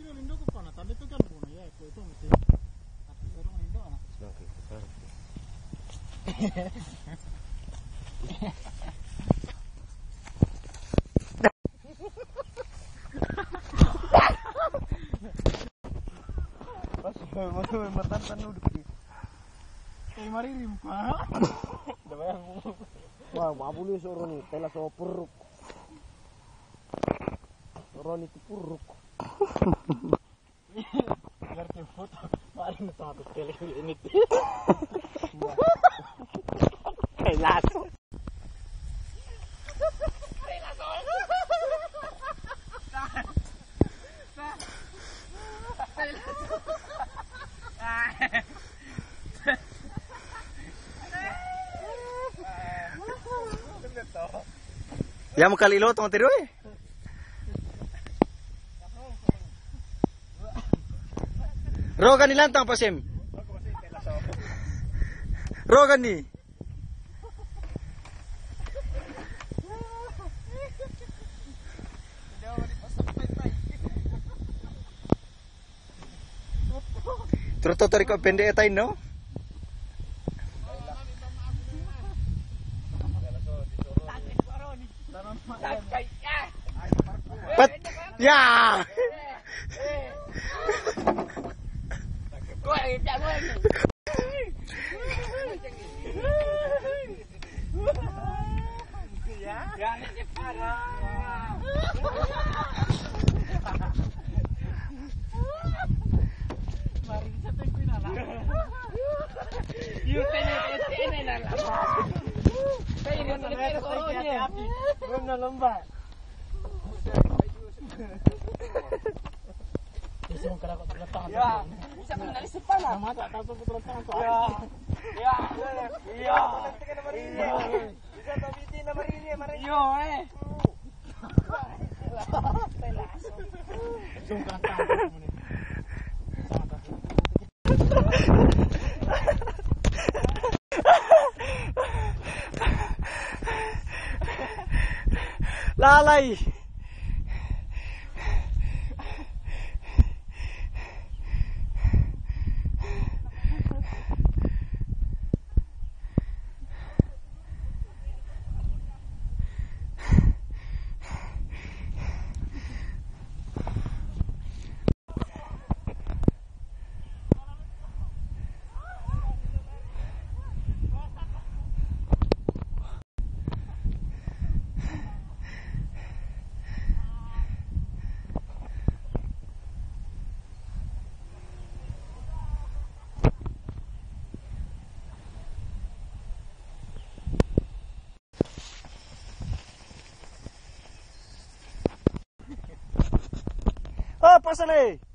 lindo ko pa na tadi tu kan puno ya itu mesti tapi orang lindo na. Pas matan tanuduk di. Kayak mari rimpa. Wah, mabuli suruh nih, telah so puruk. Suruh itu puruk. Biar foto, paling satu kali ini. Kelas. Ya makali lo tong tiru eh. Rogan nilantang pasim. Rogan ni. Terus tarik kau pendek etain no? But ya. Ya, bisa mengalis kepala. Nama tak tahu terletak tu. Ya, ya. Bisa tapi ini nama ini mari. Yo Sungkan tangan ni. Lalai. Apa sale?